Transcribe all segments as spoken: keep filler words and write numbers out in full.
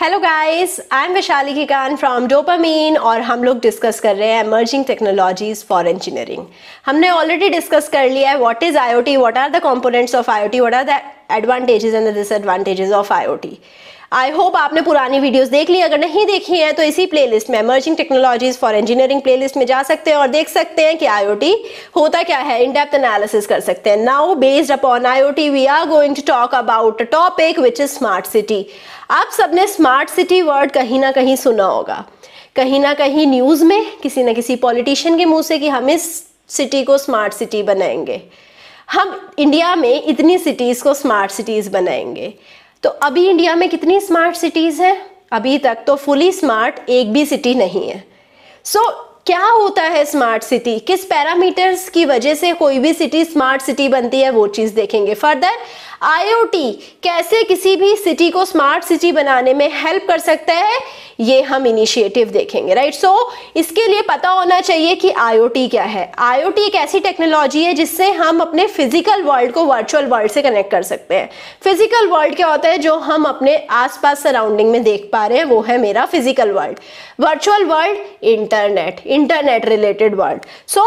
Hello guys, I am Vaishali Kikan from Dopamine और हम लोग डिस्कस कर रहे हैं एमर्जिंग टेक्नोलॉजीज फॉर इंजीनियरिंग। हमने ऑलरेडी डिस्कस कर लिया है what is IoT, what are the components of IoT, what are the advantages and the disadvantages of IoT. I hope आपने पुरानी वीडियोस देख ली। अगर नहीं देखी हैं तो इसी प्लेलिस्ट में emerging technologies for engineering playlist में जा सकते हैं और देख सकते हैं कि आईओटी होता क्या है, इन डेप्थ एनालिसिस कर सकते हैं। Now based upon IoT we are going to talk about a topic which is smart city. आप सबने स्मार्ट सिटी वर्ड कहीं ना कहीं सुना होगा, कहीं ना कहीं न्यूज में, किसी ना किसी पॉलिटिशियन के मुंह से कि हम इस सिटी को स्मार्ट सिटी बनाएंगे, हम इंडिया में इतनी सिटीज को स्मार्ट सिटीज बनाएंगे। तो अभी इंडिया में कितनी स्मार्ट सिटीज हैं? अभी तक तो फुली स्मार्ट एक भी सिटी नहीं है। सो so, क्या होता है स्मार्ट सिटी, किस पैरामीटर्स की वजह से कोई भी सिटी स्मार्ट सिटी बनती है, वो चीज देखेंगे। फर्दर आईओटी कैसे किसी भी सिटी को स्मार्ट सिटी बनाने में हेल्प कर सकता है, ये हम इनिशिएटिव देखेंगे, राइट। सो so, इसके लिए पता होना चाहिए कि आईओटी क्या है। आईओटी एक ऐसी टेक्नोलॉजी है जिससे हम अपने फिजिकल वर्ल्ड को वर्चुअल वर्ल्ड से कनेक्ट कर सकते हैं। फिजिकल वर्ल्ड क्या होता है? जो हम अपने आसपास सराउंडिंग में देख पा रहे हैं वो है मेरा physical world. Virtual world internet, internet related world. So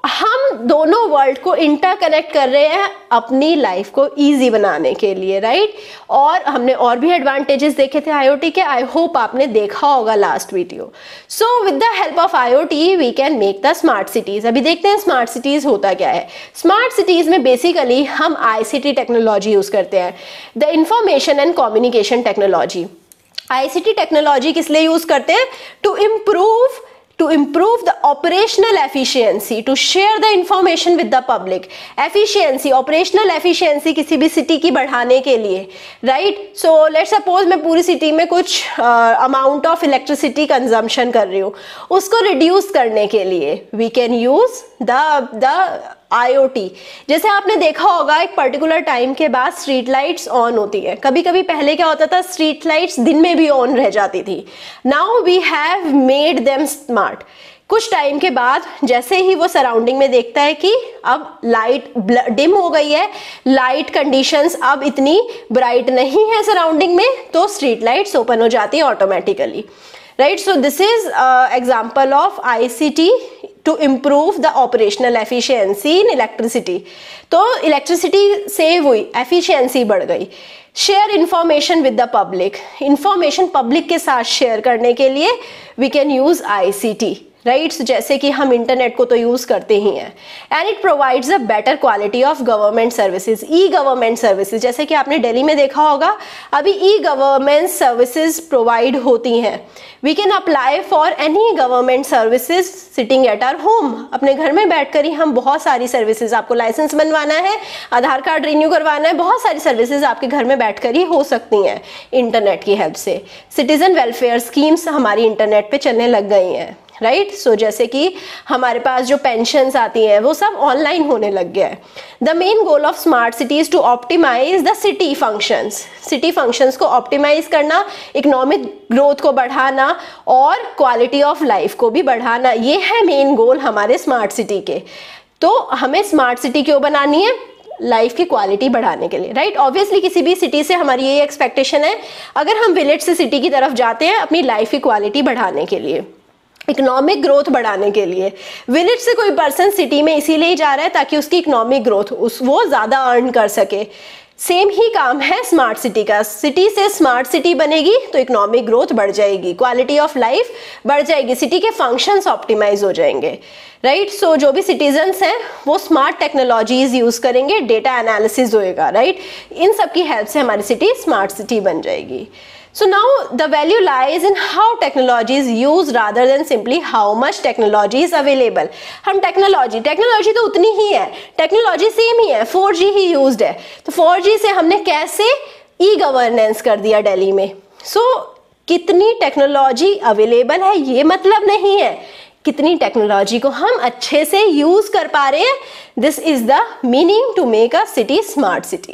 हम दोनों वर्ल्ड को इंटरकनेक्ट कर रहे हैं अपनी लाइफ को इजी बनाने के लिए, राइट। और हमने और भी एडवांटेजेस देखे थे आईओटी के, आई होप आपने देखा होगा last video. So with the help of IoT we can make the smart cities. अभी देखते हैं स्मार्ट सिटीज होता क्या है। स्मार्ट सिटीज में बेसिकली हम आईसीटी टेक्नोलॉजी यूज करते हैं, the information and communication technology. ICT technology किस लिए यूज करते हैं? To improve to improve the operational efficiency, to share the information with the public. Efficiency, operational efficiency किसी भी सिटी की बढ़ाने के लिए, right? So let's suppose मैं पूरी सिटी में कुछ अमाउंट ऑफ इलेक्ट्रिसिटी कंजम्पशन कर रही हूँ, उसको रिड्यूस करने के लिए we can use the the IoT. जैसे आपने देखा होगा एक पर्टिकुलर टाइम के बाद स्ट्रीट लाइट्स ऑन होती है। कभी कभी पहले क्या होता था, स्ट्रीट लाइट्स दिन में भी ऑन रह जाती थी। Now we have made them smart. कुछ टाइम के बाद जैसे ही वो सराउंडिंग में देखता है कि अब लाइट डिम हो गई है, लाइट कंडीशंस अब इतनी ब्राइट नहीं है सराउंडिंग में, तो स्ट्रीट लाइट्स ओपन हो जाती है automatically, right. So this is example of ICT to improve the operational efficiency in electricity. तो इलेक्ट्रिसिटी सेव हुई, एफिशिएंसी बढ़ गई। Share information with the public, information public के साथ शेयर करने के लिए we can use ICT, right. जैसे कि हम इंटरनेट को तो यूज करते ही हैं। And it provides a better quality of government services, e government services. जैसे कि आपने दिल्ली में देखा होगा अभी ई गवर्नमेंट सर्विसेज प्रोवाइड होती हैं। We can apply for any government services sitting at our home. अपने घर में बैठकर ही हम बहुत सारी सर्विसेज, आपको लाइसेंस बनवाना है, आधार कार्ड रिन्यू करवाना है, बहुत सारी सर्विसेज आपके घर में बैठकर ही हो सकती हैं इंटरनेट की हेल्प से। सिटीजन वेलफेयर स्कीम्स हमारी इंटरनेट पे चलने लग गई हैं, राइट। सो जैसे कि हमारे पास जो पेंशन्स आती हैं वो सब ऑनलाइन होने लग गया है। The main goal of smart city is to optimize the city functions. City functions को ऑप्टिमाइज करना, इकोनॉमिक ग्रोथ को बढ़ाना और क्वालिटी ऑफ लाइफ को भी बढ़ाना, ये है मेन गोल हमारे स्मार्ट सिटी के। तो हमें स्मार्ट सिटी क्यों बनानी है? लाइफ की क्वालिटी बढ़ाने के लिए, राइट। ऑब्वियसली किसी भी सिटी से हमारी ये एक्सपेक्टेशन है, अगर हम विलेज से सिटी की तरफ जाते हैं अपनी लाइफ की क्वालिटी बढ़ाने के लिए, इकोनॉमिक ग्रोथ बढ़ाने के लिए। विलेज से कोई पर्सन सिटी में इसीलिए जा रहा है ताकि उसकी इकोनॉमिक ग्रोथ उस वो ज़्यादा अर्न कर सके। सेम ही काम है स्मार्ट सिटी का। सिटी से स्मार्ट सिटी बनेगी तो इकोनॉमिक ग्रोथ बढ़ जाएगी, क्वालिटी ऑफ लाइफ बढ़ जाएगी, सिटी के फंक्शंस ऑप्टिमाइज हो जाएंगे, राइट। सो जो भी सिटीजन्स हैं वो स्मार्ट टेक्नोलॉजीज यूज करेंगे, डेटा एनालिसिस होएगा, राइट। इन सब की हेल्प से हमारी सिटी स्मार्ट सिटी बन जाएगी। So now the value lies in how technology is used rather than simply how much technology is available. हम टेक्नोलॉजी टेक्नोलॉजी तो उतनी ही है, टेक्नोलॉजी सेम ही है, फोर जी ही यूज्ड है। तो फोर जी से हमने कैसे ई गवर्नेंस कर दिया दिल्ली में। सो so, कितनी टेक्नोलॉजी अवेलेबल है ये मतलब नहीं है, कितनी टेक्नोलॉजी को हम अच्छे से यूज कर पा रहे हैं। This is the meaning to make a city smart city.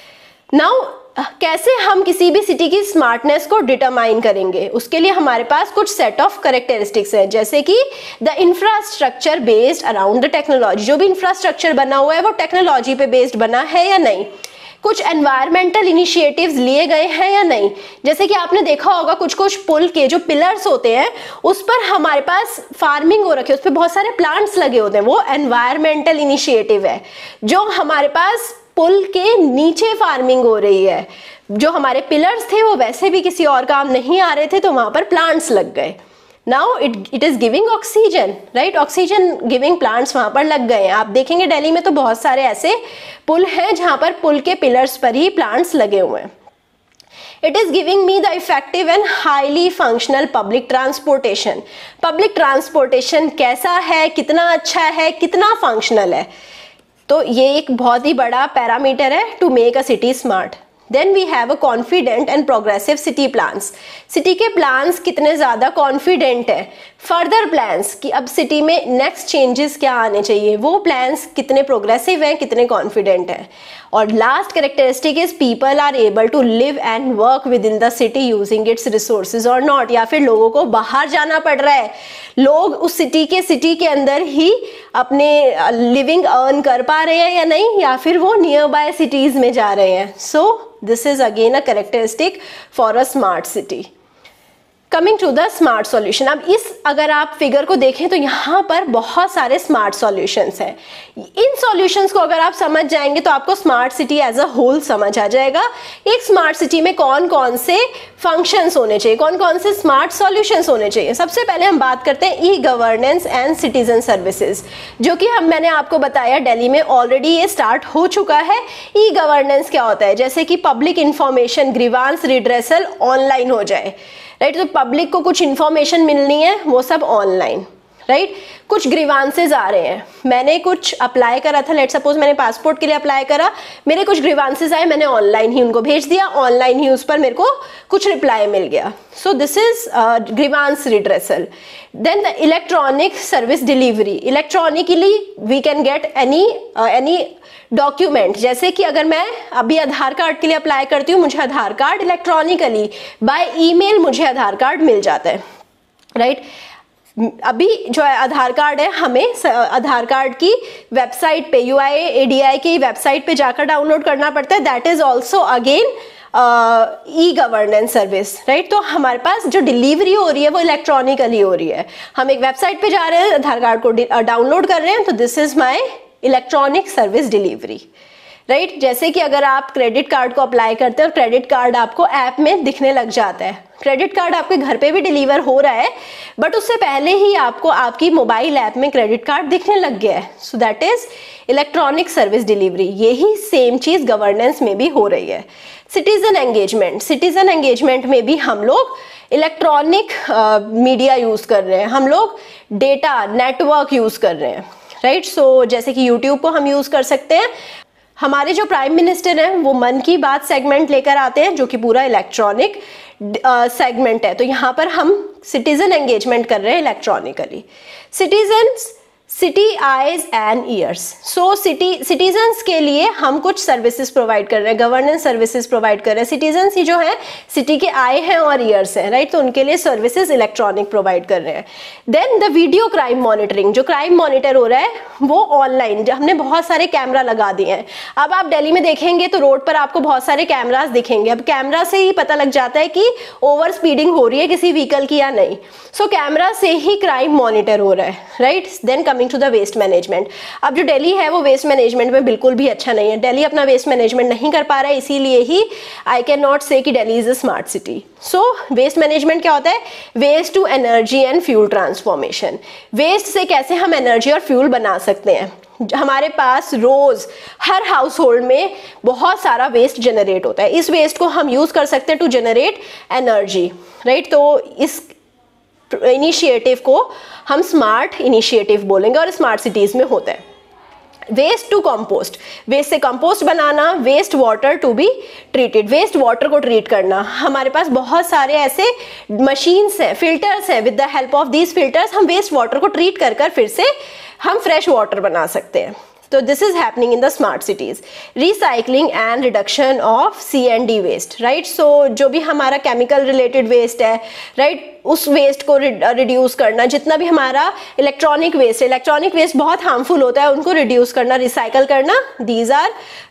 Now कैसे हम किसी भी सिटी की स्मार्टनेस को डिटरमाइन करेंगे? उसके लिए हमारे पास कुछ सेट ऑफ कैरेक्टरिस्टिक्स है, जैसे कि the infrastructure based around the technology. जो भी इंफ्रास्ट्रक्चर बना हुआ है वो टेक्नोलॉजी पे बेस्ड बना है या नहीं। कुछ एनवायरमेंटल इनिशिएटिव्स लिए गए हैं या नहीं। जैसे कि आपने देखा होगा कुछ कुछ पुल के जो पिलर्स होते हैं उस पर हमारे पास फार्मिंग हो रखी है, उस पर बहुत सारे प्लांट्स लगे होते हैं, वो एनवायरमेंटल इनिशिएटिव है। जो हमारे पास पुल के नीचे फार्मिंग हो रही है, जो हमारे पिलर्स थे वो वैसे भी किसी और काम नहीं आ रहे थे तो वहां पर प्लांट्स लग गए। Now it it is giving oxygen, right, oxygen giving plants वहां पर लग गए हैं। आप देखेंगे दिल्ली में तो बहुत सारे ऐसे पुल हैं जहां पर पुल के पिलर्स पर ही प्लांट्स लगे हुए हैं। It is giving me the effective and highly functional public transportation. Public transportation कैसा है, कितना अच्छा है, कितना फंक्शनल है, तो ये एक बहुत ही बड़ा पैरामीटर है to make a city smart. Then we have a confident and progressive city plans. City के प्लान्स कितने ज़्यादा कॉन्फिडेंट है। फर्दर प्लान्स कि अब सिटी में नेक्स्ट चेंजेस क्या आने चाहिए, वो प्लान्स कितने प्रोग्रेसिव हैं, कितने कॉन्फिडेंट हैं। और last characteristic is people are able to live and work within the city using its resources और नॉट, या फिर लोगों को बाहर जाना पड़ रहा है, लोग उस सिटी के सिटी के अंदर ही अपने लिविंग अर्न कर पा रहे हैं या नहीं, या फिर वो नियर बाय सिटीज में जा रहे हैं। So this is again a characteristic for a smart city. Coming to the smart solution, अब इस अगर आप फिगर को देखें तो यहाँ पर बहुत सारे स्मार्ट सॉल्यूशंस हैं। इन सॉल्यूशंस को अगर आप समझ जाएंगे तो आपको smart city as a whole समझ आ जाएगा। एक स्मार्ट सिटी में कौन कौन से फंक्शंस होने चाहिए, कौन कौन से स्मार्ट सॉल्यूशंस होने चाहिए। सबसे पहले हम बात करते हैं e governance and citizen services, जो कि हम मैंने आपको बताया दिल्ली में ऑलरेडी ये स्टार्ट हो चुका है। ई गवर्नेंस क्या होता है, जैसे कि public information, grievance redressal online हो जाए, राइट, तो पब्लिक को कुछ इन्फॉर्मेशन मिलनी है वो सब ऑनलाइन, राइट। कुछ ग्रीवांसेज आ रहे हैं, मैंने कुछ अप्लाई करा था, लेट सपोज मैंने पासपोर्ट के लिए अप्लाई करा, मेरे कुछ ग्रीवांसेज आए, मैंने ऑनलाइन ही उनको भेज दिया, ऑनलाइन ही उस पर मेरे को कुछ रिप्लाई मिल गया। So this is grievance redressal. Then the electronic service delivery, electronically we can get any any document, जैसे कि अगर मैं अभी आधार कार्ड के लिए अप्लाई करती हूँ, मुझे Aadhaar card electronically by email मुझे आधार कार्ड मिल जाता है, राइट। अभी जो है आधार कार्ड है हमें आधार कार्ड की वेबसाइट पे, U I D A I की वेबसाइट पे जाकर डाउनलोड करना पड़ता है। That is also again e governance service, right. तो हमारे पास जो डिलीवरी हो रही है वो इलेक्ट्रॉनिकली हो रही है। हम एक वेबसाइट पे जा रहे हैं, आधार कार्ड को डाउनलोड कर रहे हैं, तो this is my electronic service delivery, right. जैसे कि अगर आप क्रेडिट कार्ड को अप्लाई करते हैं और क्रेडिट कार्ड आपको ऐप में दिखने लग जाता है, क्रेडिट कार्ड आपके घर पे भी डिलीवर हो रहा है, बट उससे पहले ही आपको आपकी मोबाइल ऐप में क्रेडिट कार्ड दिखने लग गया है। So that is electronic service delivery. यही सेम चीज गवर्नेंस में भी हो रही है। सिटीजन एंगेजमेंट, सिटीजन एंगेजमेंट में भी हम लोग इलेक्ट्रॉनिक मीडिया यूज कर रहे हैं, हम लोग डेटा नेटवर्क यूज कर रहे हैं, राइट। सो जैसे कि यूट्यूब को हम यूज कर सकते हैं। हमारे जो प्राइम मिनिस्टर हैं वो मन की बात सेगमेंट लेकर आते हैं, जो कि पूरा इलेक्ट्रॉनिक सेगमेंट है। तो यहाँ पर हम सिटीजन एंगेजमेंट कर रहे हैं electronically. Citizens, city eyes and ears, so city citizens के लिए हम कुछ सर्विसेज प्रोवाइड कर रहे हैं, गवर्नेंस सर्विसेज प्रोवाइड कर रहे हैं। सिटीजन्स ही जो है सिटी के आई हैं और ईयर्स हैं, राइट, तो उनके लिए सर्विसेज इलेक्ट्रॉनिक प्रोवाइड कर रहे हैं। Then the video crime monitoring, जो क्राइम मॉनिटर हो रहा है वो ऑनलाइन, हमने बहुत सारे कैमरा लगा दिए हैं। अब आप दिल्ली में देखेंगे तो रोड पर आपको बहुत सारे कैमरास दिखेंगे। अब कैमरा से ही पता लग जाता है कि ओवर स्पीडिंग हो रही है किसी व्हीकल की या नहीं। सो कैमरा से ही क्राइम मॉनिटर हो रहा है, right. Then coming to the waste management, अब जो दिल्ली है वो वेस्ट मैनेजमेंट में बिल्कुल भी अच्छा नहीं है। दिल्ली अपना वेस्ट मैनेजमेंट नहीं कर पा रहा है, इसीलिए ही आई कैन नॉट से कि Delhi is a smart city. So waste management क्या होता है, waste to energy and fuel transformation, waste से कैसे हम एनर्जी और फ्यूल बना सकते हैं। हमारे पास रोज हर हाउस होल्ड में बहुत सारा वेस्ट जनरेट होता है, इस वेस्ट को हम यूज कर सकते हैं टू जनरेट एनर्जी, राइट। तो इस इनिशिएटिव को हम स्मार्ट इनिशिएटिव बोलेंगे और स्मार्ट सिटीज में होता है। वेस्ट टू कंपोस्ट, वेस्ट से कंपोस्ट बनाना, waste water to be treated, waste water को ट्रीट करना। हमारे पास बहुत सारे ऐसे मशीन्स हैं, फिल्टर्स हैं, with the help of these filters हम वेस्ट वाटर को ट्रीट कर कर फिर से हम फ्रेश वाटर बना सकते हैं। तो this is happening in the smart cities. Recycling and reduction of C and D waste, right. So जो भी हमारा केमिकल रिलेटेड वेस्ट है, राइट, उस वेस्ट को रिड्यूस करना, जितना भी हमारा इलेक्ट्रॉनिक वेस्ट है, इलेक्ट्रॉनिक वेस्ट बहुत हार्मफुल होता है, उनको रिड्यूस करना, रिसाइकल करना, these are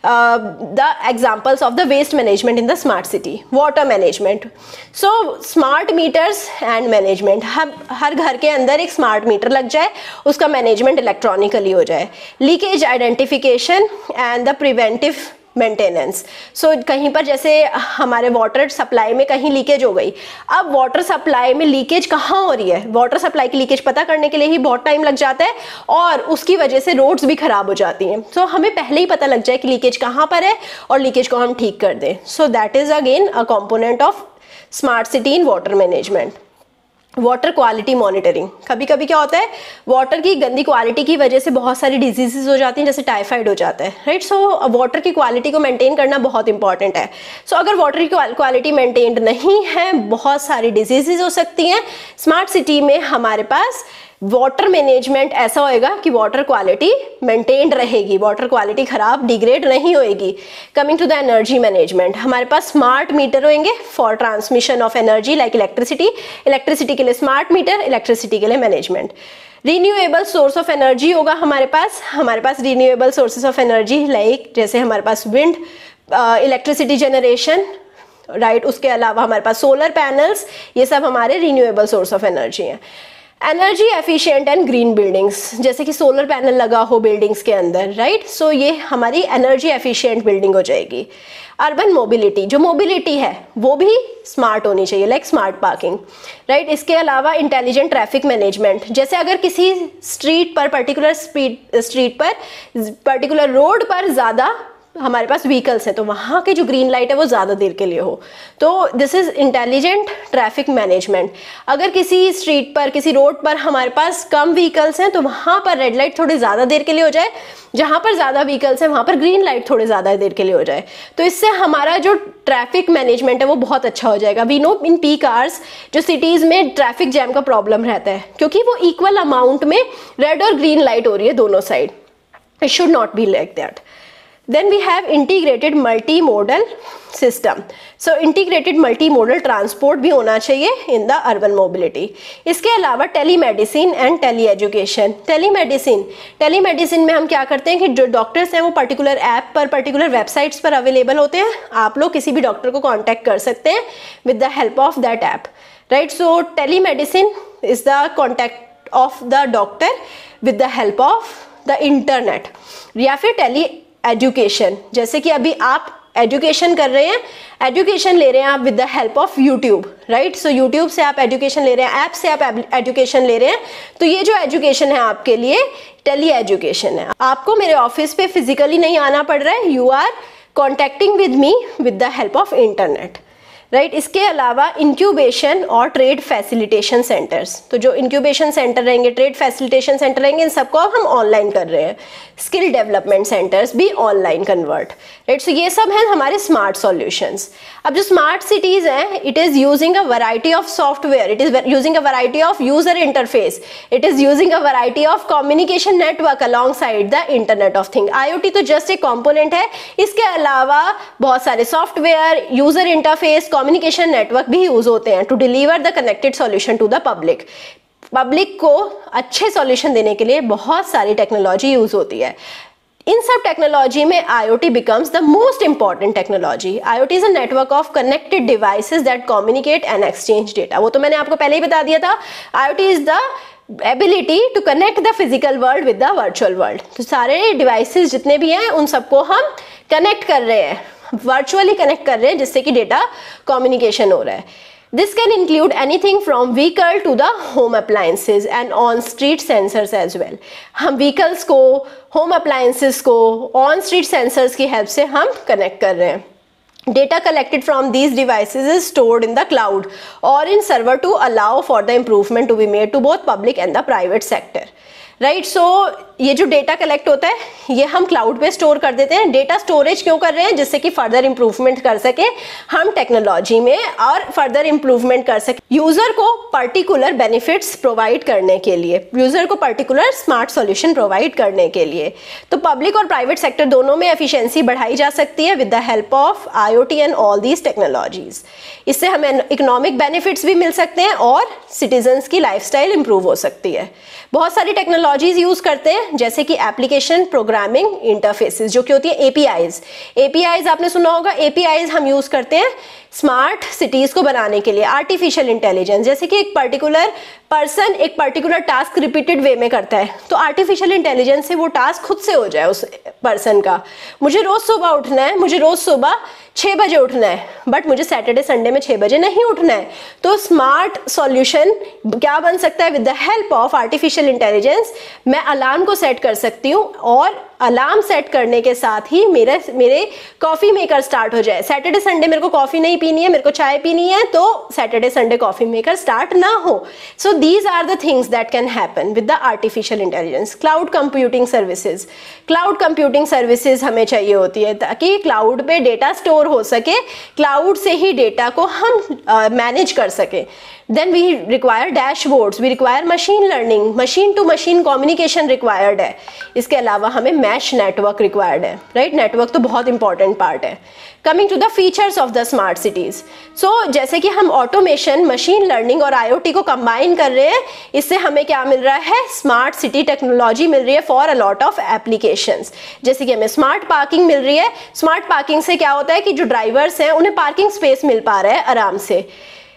the examples of the waste management in the smart city. Water management, so smart meters and management, हर हर घर के अंदर एक स्मार्ट मीटर लग जाए, उसका मैनेजमेंट इलेक्ट्रॉनिकली हो जाए. Leakage identification and the preventive maintenance. So कहीं पर जैसे हमारे वाटर सप्लाई में कहीं लीकेज हो गई, अब वाटर सप्लाई में लीकेज कहाँ हो रही है, वाटर सप्लाई की लीकेज पता करने के लिए ही बहुत टाइम लग जाता है और उसकी वजह से रोड्स भी खराब हो जाती हैं. सो so, हमें पहले ही पता लग जाए कि लीकेज कहाँ पर है और लीकेज को हम ठीक कर दें. So that is again a component of smart city in water management. Water quality monitoring, कभी कभी क्या होता है वाटर की गंदी क्वालिटी की वजह से बहुत सारी डिजीजेस हो जाती हैं, जैसे टाइफाइड हो जाता है, राइट. सो वाटर की क्वालिटी को मेंटेन करना बहुत इंपॉर्टेंट है. सो so, अगर वाटर की क्वालिटी मेंटेन्ड नहीं है, बहुत सारी डिजीजेस हो सकती हैं. स्मार्ट सिटी में हमारे पास वाटर मैनेजमेंट ऐसा होएगा कि वाटर क्वालिटी मेंटेन्ड रहेगी, वाटर क्वालिटी खराब डिग्रेड नहीं होएगी. Coming to the energy management, हमारे पास स्मार्ट मीटर होंगे for transmission of energy like electricity, electricity के लिए स्मार्ट मीटर, इलेक्ट्रिसिटी के लिए management. Renewable source of energy होगा हमारे पास, हमारे पास renewable sources of energy like जैसे हमारे पास विंड, इलेक्ट्रिसिटी जनरेशन, राइट. उसके अलावा हमारे पास सोलर पैनल्स, ये सब हमारे रिन्यूएबल सोर्स ऑफ एनर्जी हैं. Energy efficient and green buildings, जैसे कि सोलर पैनल लगा हो बिल्डिंग्स के अंदर, राइट. सो ये हमारी एनर्जी एफिशिएंट बिल्डिंग हो जाएगी. अर्बन मोबिलिटी, जो मोबिलिटी है वो भी स्मार्ट होनी चाहिए, लाइक स्मार्ट पार्किंग, राइट. इसके अलावा इंटेलिजेंट ट्रैफिक मैनेजमेंट, जैसे अगर किसी स्ट्रीट पर पर्टिकुलर स्पीड स्ट्रीट पर पर्टिकुलर रोड पर ज़्यादा हमारे पास व्हीकल्स हैं तो वहाँ की जो ग्रीन लाइट है वो ज़्यादा देर के लिए हो, तो this is intelligent traffic management. अगर किसी स्ट्रीट पर किसी रोड पर हमारे पास कम व्हीकल्स हैं तो वहाँ पर रेड लाइट थोड़ी ज़्यादा देर के लिए हो जाए, जहाँ पर ज़्यादा व्हीकल्स हैं वहाँ पर ग्रीन लाइट थोड़ी ज़्यादा देर के लिए हो जाए. तो इससे हमारा जो ट्रैफिक मैनेजमेंट है वो बहुत अच्छा हो जाएगा. We know in peak hours जो सिटीज़ में ट्रैफिक जैम का प्रॉब्लम रहता है, क्योंकि वो इक्वल अमाउंट में रेड और ग्रीन लाइट हो रही है दोनों side. It should not be like that. Then we have integrated multimodal system. So integrated multimodal transport भी होना चाहिए in the urban mobility. इसके अलावा telemedicine and tele education. Telemedicine telemedicine में हम क्या करते हैं कि जो डॉक्टर्स हैं वो पर्टिकुलर ऐप पर पर्टिकुलर वेबसाइट्स पर अवेलेबल होते हैं. आप लोग किसी भी डॉक्टर को कॉन्टैक्ट कर सकते हैं with the help of that app, right. So telemedicine is the contact of the doctor with the help of the internet. या फिर टेली एजुकेशन, जैसे कि अभी आप एजुकेशन कर रहे हैं, एजुकेशन ले रहे हैं आप with the help of YouTube, right. So YouTube से आप एजुकेशन ले रहे हैं, ऐप से आप एजुकेशन ले रहे हैं, तो ये जो एजुकेशन है आपके लिए टेली एजुकेशन है. आपको मेरे ऑफिस पे फिजिकली नहीं आना पड़ रहा है, you are contacting with me with the help of internet, right right, इसके अलावा इंक्यूबेशन और ट्रेड फैसिलिटेशन सेंटर्स. तो जो इंक्यूबेशन सेंटर रहेंगे, ट्रेड फैसिलिटेशन सेंटर रहेंगे, इन सबको अब हम ऑनलाइन कर रहे हैं. स्किल डेवलपमेंट सेंटर्स भी ऑनलाइन कन्वर्ट, राइट. सो ये सब हैं हमारे स्मार्ट सॉल्यूशंस. अब जो स्मार्ट सिटीज हैं, it is using a variety of software, it is using a variety of user interface, it is using a variety of communication network alongside the internet of thing. IoT तो just एक component है, इसके अलावा बहुत सारे software, user interface, communication network भी use होते हैं to deliver the connected solution to the public. Public को अच्छे सॉल्यूशन देने के लिए बहुत सारी टेक्नोलॉजी यूज होती है. इन सब टेक्नोलॉजी में IoT becomes the most important technology. IoT is a network of connected devices that communicate and exchange data. वो तो मैंने आपको पहले ही बता दिया था. IoT is the ability to connect the physical world with the virtual world. तो सारे डिवाइसेस जितने भी हैं उन सबको हम कनेक्ट कर रहे हैं, वर्चुअली कनेक्ट कर रहे हैं, जिससे कि डेटा कम्युनिकेशन हो रहा है. This can include anything from vehicle to the home appliances and on-street sensors as well. हम vehicles को, home appliances को on-street sensors की help से हम connect कर रहे हैं. Data collected from these devices is stored in the cloud or in server to allow for the improvement to be made to both public and the private sector. Right. So ये जो data collect होता है ये हम cloud पे store कर देते हैं। डेटा स्टोरेज क्यों कर रहे हैं? जिससे कि फर्दर इंप्रूवमेंट कर सके हम टेक्नोलॉजी में और फर्दर इंप्रूवमेंट कर सके यूजर को पर्टिकुलर बेनिफिट्स प्रोवाइड करने के लिए, यूजर को पर्टिकुलर स्मार्ट सॉल्यूशन प्रोवाइड करने के लिए। तो पब्लिक और प्राइवेट सेक्टर दोनों में एफिशिएंसी बढ़ाई जा सकती है with the help of IoT and all these technologies. इससे हमें इकोनॉमिक बेनिफिट्स भी मिल सकते हैं और सिटीजन्स की लाइफस्टाइल इंप्रूव हो सकती है। बहुत सारी टेक्नोलॉजीज यूज करते हैं जैसे कि एप्लीकेशन प्रोग्रामिंग इंटरफेसेस, जो कि होती है एपीआईज। एपीआईज आपने सुना होगा। एपीआईज हम यूज करते हैं स्मार्ट सिटीज को बनाने के लिए। आर्टिफिशियल इंटेलिजेंस, जैसे कि एक पर्टिकुलर पर्सन एक पर्टिकुलर टास्क रिपीटेड वे में करता है तो आर्टिफिशियल इंटेलिजेंस से वो टास्क खुद से हो जाए उस पर्सन का। मुझे रोज सुबह उठना है, मुझे रोज सुबह छः बजे उठना है, बट मुझे सैटरडे संडे में छः बजे नहीं उठना है। तो स्मार्ट सॉल्यूशन क्या बन सकता है? With the help of artificial intelligence मैं अलार्म को सेट कर सकती हूँ और अलार्म सेट करने के साथ ही मेरे मेरे कॉफी मेकर स्टार्ट हो जाए। सैटरडे संडे मेरे को कॉफी नहीं पीनी है, मेरे को चाय पीनी है, तो Saturday Sunday coffee maker start ना हो। So these are the things that can happen with the artificial intelligence. Cloud computing services, cloud computing services हमें चाहिए होती है ताकि क्लाउड पे डेटा स्टोर हो सके, क्लाउड से ही डेटा को हम मैनेज uh, कर सके। Then we require dashboards, we require machine learning, machine to machine communication required है। इसके अलावा हमें mesh network required है, right? नेटवर्क तो बहुत इंपॉर्टेंट पार्ट है। Coming to the features of the smart cities, so जैसे कि हम ऑटोमेशन, मशीन लर्निंग और आईओटी को कंबाइन कर रहे हैं, इससे हमें क्या मिल रहा है? स्मार्ट सिटी टेक्नोलॉजी मिल रही है for a lot of applications. जैसे कि हमें स्मार्ट पार्किंग मिल रही है। स्मार्ट पार्किंग से क्या होता है कि जो ड्राइवर्स हैं उन्हें पार्किंग स्पेस मिल पा रहा है आराम से।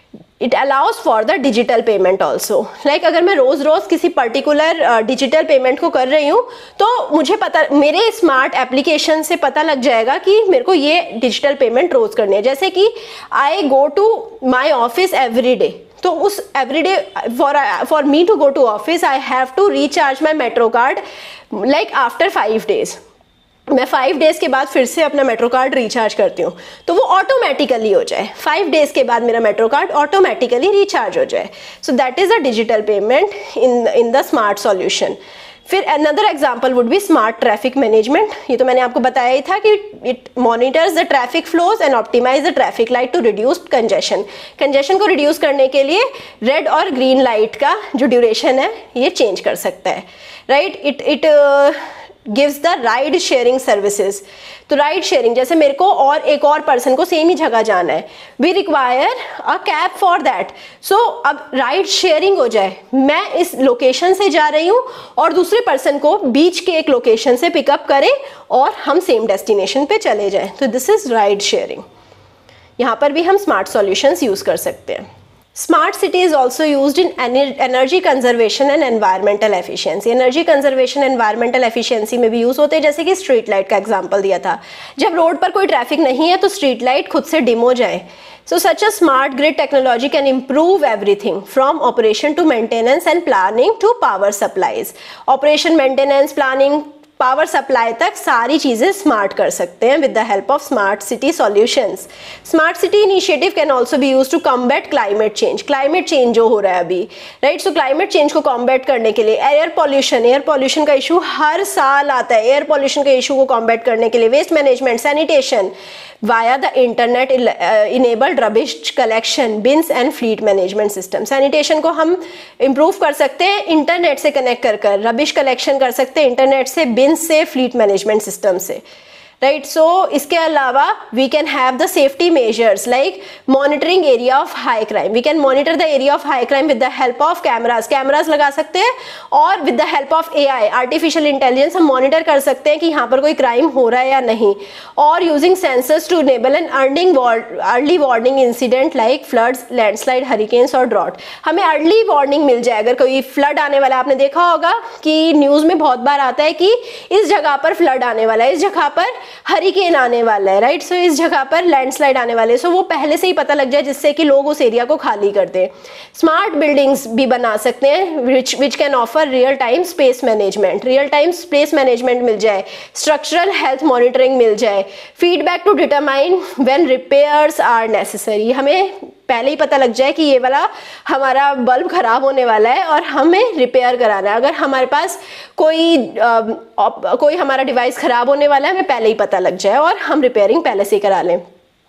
It allows for the digital payment also. Like अगर मैं रोज रोज किसी पर्टिकुलर डिजिटल पेमेंट को कर रही हूँ तो मुझे पता, मेरे स्मार्ट एप्लीकेशन से पता लग जाएगा कि मेरे को ये डिजिटल पेमेंट रोज करनी है। जैसे कि I go to my office every day, तो उस every day for for me to go to office I have to recharge my metro card like after five days. मैं फाइव डेज के बाद फिर से अपना मेट्रो कार्ड रिचार्ज करती हूँ तो वो ऑटोमेटिकली हो जाए। फाइव डेज के बाद मेरा मेट्रो कार्ड ऑटोमेटिकली रिचार्ज हो जाए। So that is a digital payment in in the smart solution. फिर another example would be smart traffic management. ये तो मैंने आपको बताया ही था कि it monitors the traffic flows and optimise the traffic light to reduce congestion. Congestion को रिड्यूस करने के लिए रेड और ग्रीन लाइट का जो ड्यूरेशन है ये चेंज कर सकता है, right. It it gives the ride sharing services. तो राइड शेयरिंग, जैसे मेरे को और एक और पर्सन को सेम ही जगह जाना है, we require a cab for that. So अब राइड शेयरिंग हो जाए, मैं इस लोकेशन से जा रही हूँ और दूसरे पर्सन को बीच के एक लोकेशन से पिकअप करें और हम सेम डेस्टिनेशन पे चले जाएं। तो दिस इज राइड शेयरिंग। यहाँ पर भी हम स्मार्ट सॉल्यूशंस यूज कर सकते हैं। Smart city is also used in energy conservation and environmental efficiency. Energy conservation environmental efficiency में भी यूज होते हैं, जैसे कि स्ट्रीट लाइट का एग्जांपल दिया था। जब रोड पर कोई ट्रैफिक नहीं है तो स्ट्रीट लाइट खुद से डिम हो जाए। So such a smart grid technology can improve everything from operation to maintenance and planning to power supplies. Operation, maintenance, planning, power supply तक सारी चीजें स्मार्ट कर सकते हैं with the help of smart city solutions. Smart city initiative can also be used to combat climate change. Climate change जो हो रहा है अभी, राइट। सो क्लाइमेट चेंज को कॉम्बैट करने के लिए एयर पॉल्यूशन, एयर पॉल्यूशन का इशू हर साल आता है। एयर पॉल्यूशन के इशू को कॉम्बैट करने के लिए waste management, sanitation via the internet enabled rubbish collection, bins and fleet management system. Sanitation को हम इम्प्रूव कर सकते हैं इंटरनेट से कनेक्ट कर कर, रबिश कलेक्शन कर सकते हैं इंटरनेट से, बिन्स से, फ्लीट मैनेजमेंट सिस्टम से, राइट। सो इसके अलावा we can have the safety measures like monitoring area of high crime. We can monitor the area of high crime with the help of cameras. Cameras लगा सकते हैं और with the help of AI, artificial intelligence, हम monitor कर सकते हैं कि यहाँ पर कोई क्राइम हो रहा है या नहीं। और using sensors to enable an earning early warning incident like floods, landslide, hurricanes और ड्रॉट। हमें अर्ली वार्निंग मिल जाए अगर कोई फ्लड आने वाला। आपने देखा होगा कि न्यूज में बहुत बार आता है कि इस जगह पर फ्लड आने वाला है, इस जगह पर हरिकेन आने वाला है, राइट। सो इस जगह पर लैंडस्लाइड आने वाले, सो so, वो पहले से ही पता लग जाए जिससे कि लोग उस एरिया को खाली कर दें। स्मार्ट बिल्डिंग्स भी बना सकते हैं which which can offer real time space management. Real time space management मिल जाए, स्ट्रक्चरल हेल्थ मॉनिटरिंग मिल जाए, feedback to determine when repairs are necessary. हमें पहले ही पता लग जाए कि ये वाला हमारा बल्ब खराब होने वाला है और हमें रिपेयर कराना है। अगर हमारे पास कोई आ, कोई हमारा डिवाइस खराब होने वाला है, हमें पहले ही पता लग जाए और हम रिपेयरिंग पहले से ही करा लें।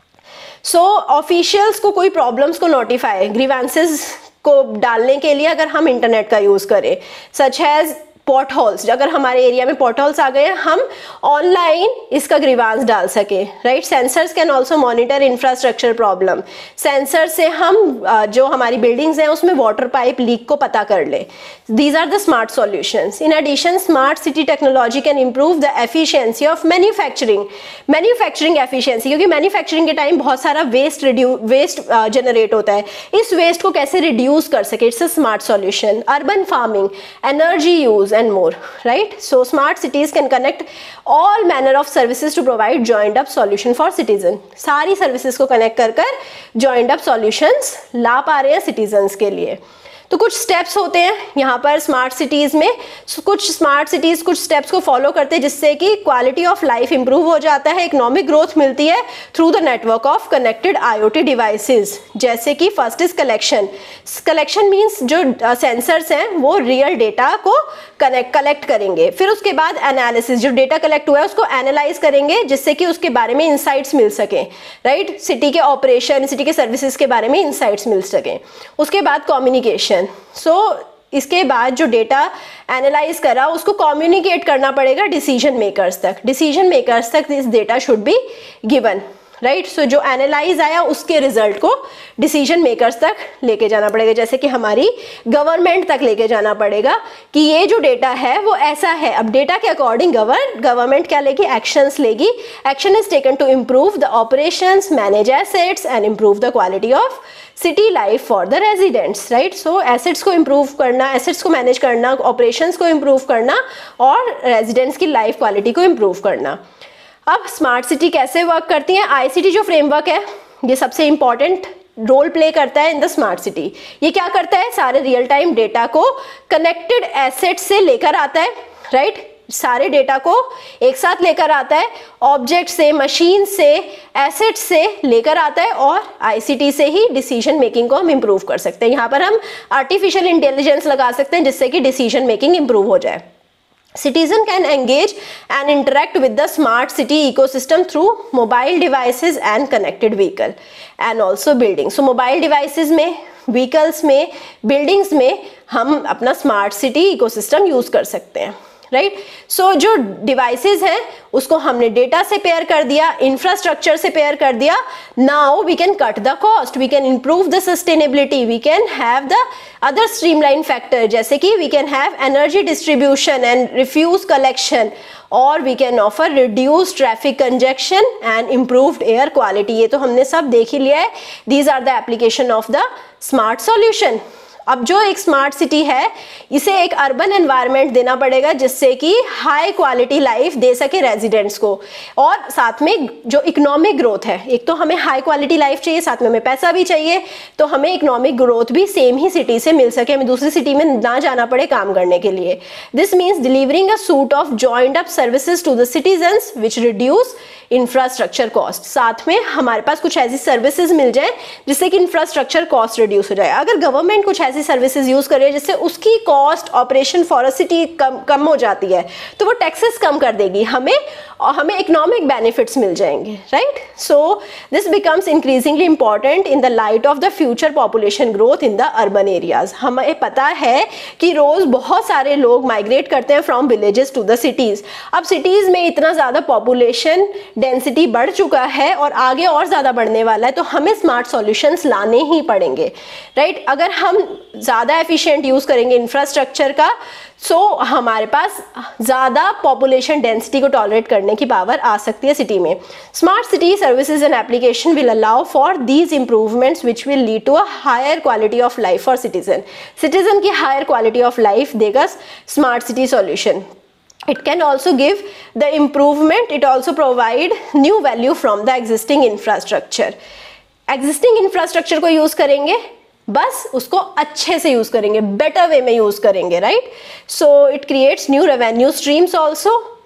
सो ऑफिशियल्स को कोई प्रॉब्लम्स को नोटिफाई, ग्रीवेंसेस को डालने के लिए अगर हम इंटरनेट का यूज करें, सच एज पॉट होल्स, अगर हमारे एरिया में पॉट होल्स आ गए हैं, हम ऑनलाइन इसका ग्रीवांस डाल सके, right. Sensors can also monitor infrastructure problem, sensor से हम जो हमारी बिल्डिंग्स हैं उसमें वाटर पाइप लीक को पता कर ले। These are the smart solutions. In addition, smart city technology can improve the efficiency of manufacturing, manufacturing efficiency, क्योंकि मैन्युफैक्चरिंग के टाइम बहुत सारा वेस्ट रिड्यू वेस्ट जनरेट होता है, इस वेस्ट को कैसे रिड्यूस कर सके, it's a smart solution. Urban farming, energy use and more, right? So smart cities can connect all manner of services to provide joined up solution for citizen. सारी services को connect कर कर joined up solutions ला पा रहे हैं citizens के लिए। तो कुछ स्टेप्स होते हैं यहाँ पर स्मार्ट सिटीज़ में, कुछ स्मार्ट सिटीज़ कुछ स्टेप्स को फॉलो करते हैं जिससे कि क्वालिटी ऑफ लाइफ इंप्रूव हो जाता है, इकोनॉमिक ग्रोथ मिलती है through the network of connected IoT devices. जैसे कि first is collection. Collection means जो सेंसर्स हैं वो रियल डेटा को कनेक्ट कलेक्ट करेंगे, फिर उसके बाद एनालिसिस, जो डेटा कलेक्ट हुआ है उसको एनालाइज करेंगे जिससे कि उसके बारे में इंसाइट्स मिल सकें, राइट। सिटी के ऑपरेशन, सिटी के सर्विसेज के बारे में इंसाइट्स मिल सकें। उसके बाद कम्युनिकेशन। सो so, इसके बाद जो डेटा एनालाइज करा उसको कम्युनिकेट करना पड़ेगा डिसीजन मेकर्स तक, डिसीजन मेकर्स तक this data should be given, right. So जो एनालाइज आया उसके रिजल्ट को डिसीजन मेकर्स तक लेके जाना पड़ेगा, जैसे कि हमारी गवर्नमेंट तक लेके जाना पड़ेगा कि ये जो डेटा है वो ऐसा है। अब डेटा के अकॉर्डिंग गवर्न गवर्नमेंट क्या लेगी, एक्शंस लेगी। Action is taken to improve the operations, manage assets and improve the quality of city life for the residents, right. So assets को इम्प्रूव करना, एसेट्स को मैनेज करना, ऑपरेशंस को improve करना और रेजिडेंट्स की लाइफ क्वालिटी को इम्प्रूव करना। अब स्मार्ट सिटी कैसे वर्क करती है? आईसीटी जो फ्रेमवर्क है ये सबसे इंपॉर्टेंट रोल प्ले करता है इन द स्मार्ट सिटी। ये क्या करता है, सारे रियल टाइम डेटा को कनेक्टेड एसेट से लेकर आता है, राइट। सारे डेटा को एक साथ लेकर आता है, ऑब्जेक्ट से, मशीन से, एसेट से लेकर आता है और आईसीटी से ही डिसीजन मेकिंग को हम इंप्रूव कर सकते हैं। यहाँ पर हम आर्टिफिशियल इंटेलिजेंस लगा सकते हैं जिससे कि डिसीजन मेकिंग इंप्रूव हो जाए। Citizen can engage and interact with the smart city ecosystem through mobile devices and connected vehicle and also buildings. So mobile devices में, vehicles में, buildings में हम अपना smart city ecosystem use कर सकते हैं, राइट। सो जो डिवाइसेस हैं उसको हमने डेटा से पेयर कर दिया, इंफ्रास्ट्रक्चर से पेयर कर दिया। Now we can cut the cost, we can improve the sustainability, we can have the other streamline factor, जैसे कि we can have energy distribution and refuse collection, और we can offer reduce traffic congestion and improved air quality. ये तो हमने सब देख ही लिया है। These are the application of the smart solution. अब जो एक स्मार्ट सिटी है इसे एक अर्बन एनवायरनमेंट देना पड़ेगा जिससे कि हाई क्वालिटी लाइफ दे सके रेजिडेंट्स को, और साथ में जो इकोनॉमिक ग्रोथ है, एक तो हमें हाई क्वालिटी लाइफ चाहिए, साथ में हमें पैसा भी चाहिए, तो हमें इकोनॉमिक ग्रोथ भी सेम ही सिटी से मिल सके, हमें दूसरी सिटी में ना जाना पड़े काम करने के लिए। This means delivering a suite of joined up services to the citizens which reduce infrastructure cost. साथ में हमारे पास कुछ ऐसी सर्विसेज मिल जाए जिससे कि इंफ्रास्ट्रक्चर कॉस्ट रिड्यूस हो जाए। अगर गवर्नमेंट कुछ ऐसी सर्विसेज यूज करे जिससे उसकी cost operation for a city कम कम हो जाती है तो वो टैक्सेस कम कर देगी हमें, और हमें इकोनॉमिक बेनिफिट्स मिल जाएंगे, right. So this becomes increasingly important in the light of the future population growth in the urban areas. हमें पता है कि रोज बहुत सारे लोग माइग्रेट करते हैं from villages to the cities. अब सिटीज में इतना ज्यादा पॉपुलेशन डेंसिटी बढ़ चुका है और आगे और ज्यादा बढ़ने वाला है, तो हमें स्मार्ट सॉल्यूशंस लाने ही पड़ेंगे, राइट। अगर हम ज्यादा एफिशिएंट यूज करेंगे इंफ्रास्ट्रक्चर का, सो so, हमारे पास ज्यादा पॉपुलेशन डेंसिटी को टॉलरेट करने की पावर आ सकती है सिटी में। Smart city services and application will allow for these improvements which will lead to a higher quality of life for citizen. Citizen की हायर क्वालिटी ऑफ लाइफ देगा smart city solution. It can also give the improvement, it also provide new value from the existing infrastructure. Existing infrastructure को use करेंगे, बस उसको अच्छे से use करेंगे, better way में यूज करेंगे, right. So it creates new revenue streams also,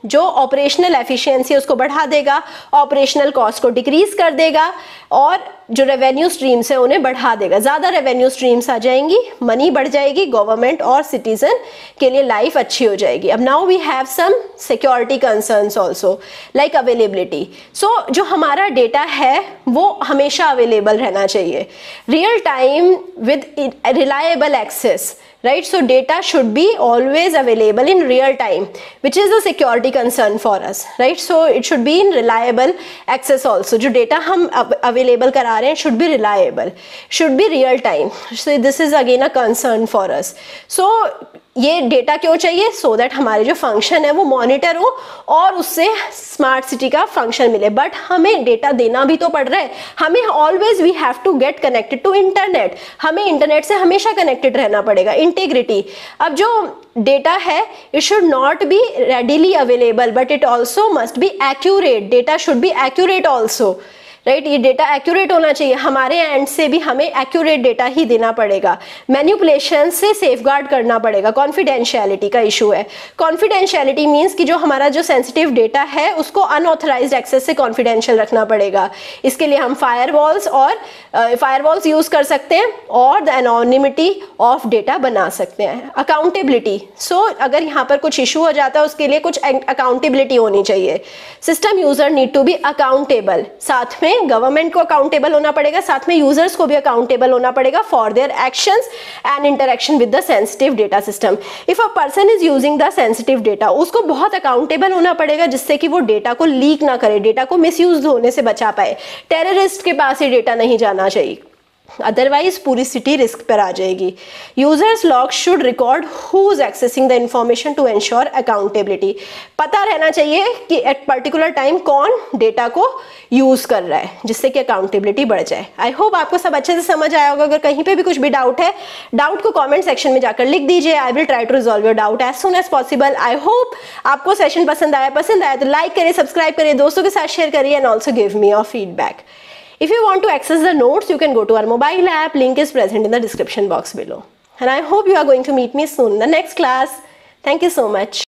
जो ऑपरेशनल एफिशिएंसी उसको बढ़ा देगा, ऑपरेशनल कॉस्ट को डिक्रीज कर देगा और जो रेवेन्यू स्ट्रीम्स है उन्हें बढ़ा देगा। ज़्यादा रेवेन्यू स्ट्रीम्स आ जाएंगी, मनी बढ़ जाएगी, गवर्नमेंट और सिटीजन के लिए लाइफ अच्छी हो जाएगी। अब now we have some security concerns also like availability. So जो हमारा डेटा है वो हमेशा अवेलेबल रहना चाहिए, real time with reliable access, right? So data should be always available in real time, which is a security concern for us, right? So it should be in reliable access also. जो data हम available करा रहे हैं should be reliable, should be real time. So this is again a concern for us. So ये data क्यों चाहिए? So that हमारे जो फंक्शन है वो मॉनिटर हो और उससे स्मार्ट सिटी का फंक्शन मिले। बट हमें डेटा देना भी तो पड़ रहा है, हमें always we have to get connected to internet, हमें इंटरनेट से हमेशा कनेक्टेड रहना पड़ेगा। इंटीग्रिटी, अब जो डेटा है it should not be readily available but it also must be accurate, data should be accurate also, right? ये डेटा एक्यूरेट होना चाहिए, हमारे एंड से भी हमें एक्यूरेट डेटा ही देना पड़ेगा। मैनिपुलेशन से सेफगार्ड करना पड़ेगा, कॉन्फिडेंशियलिटी का इशू है। कॉन्फिडेंशियलिटी मीन्स कि जो हमारा जो सेंसिटिव डेटा है उसको अनऑथराइज्ड एक्सेस से कॉन्फिडेंशियल रखना पड़ेगा। इसके लिए हम फायरवॉल्स और फायरवॉल्स यूज कर सकते हैं और द एनोनिमिटी ऑफ डेटा बना सकते हैं। अकाउंटेबिलिटी, सो so, अगर यहाँ पर कुछ इशू हो जाता है उसके लिए कुछ अकाउंटेबिलिटी होनी चाहिए। System user need to be accountable, साथ में गवर्नमेंट को अकाउंटेबल होना पड़ेगा, साथ में यूजर्स को भी अकाउंटेबल होना पड़ेगा for their actions and interaction with the sensitive data system. If a person is using the sensitive data, उसको बहुत अकाउंटेबल होना पड़ेगा जिससे कि वो डेटा को लीक ना करे, डेटा को मिसयूज होने से बचा पाए। टेररिस्ट के पास ये डेटा नहीं जाना चाहिए, अदरवाइज पूरी सिटी रिस्क पर आ जाएगी। Users log should record who is accessing the information to ensure accountability, पता रहना चाहिए कि एट पर्टिकुलर टाइम कौन डेटा को यूज कर रहा है जिससे कि अकाउंटेबिलिटी बढ़ जाए। आई होप आपको सब अच्छे से समझ आया होगा। अगर कहीं पे भी कुछ भी डाउट है, डाउट को कमेंट सेक्शन में जाकर लिख दीजिए, I will try to resolve your doubt as soon as possible. I hope आपको सेशन पसंद आया, पसंद आया तो लाइक करिए, सब्सक्राइब करिए, दोस्तों के साथ शेयर करिए and also give me your feedback. If you want to access the notes, you can go to our mobile app. Link is present in the description box below. And I hope you are going to meet me soon in the next class. Thank you so much.